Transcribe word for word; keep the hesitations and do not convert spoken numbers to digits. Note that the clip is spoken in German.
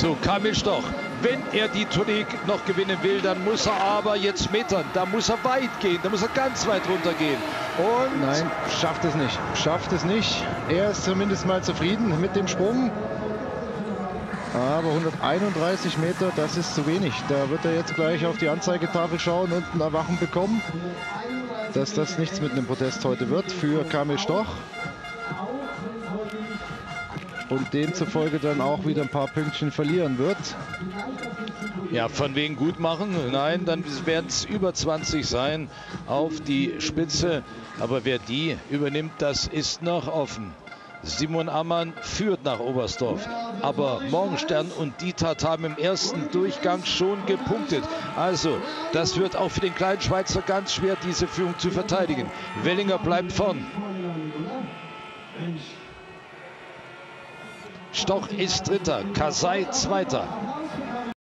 So, Kamil Stoch, wenn er die Tournee noch gewinnen will, dann muss er aber jetzt metern. Da muss er weit gehen, da muss er ganz weit runter gehen. Und nein, schafft es nicht. Schafft es nicht. Er ist zumindest mal zufrieden mit dem Sprung. Aber hunderteinunddreißig Meter, das ist zu wenig. Da wird er jetzt gleich auf die Anzeigetafel schauen und ein Erwachen bekommen, dass das nichts mit einem Protest heute wird für Kamil Stoch. Und demzufolge dann auch wieder ein paar Pünktchen verlieren wird. Ja, von wegen gut machen? Nein, dann werden es über zwanzig sein auf die Spitze. Aber wer die übernimmt, das ist noch offen. Simon Ammann führt nach Oberstdorf. Aber Morgenstern und Dietert haben im ersten Durchgang schon gepunktet. Also, das wird auch für den kleinen Schweizer ganz schwer, diese Führung zu verteidigen. Wellinger bleibt vorn. Stoch ist Dritter, Kasai Zweiter.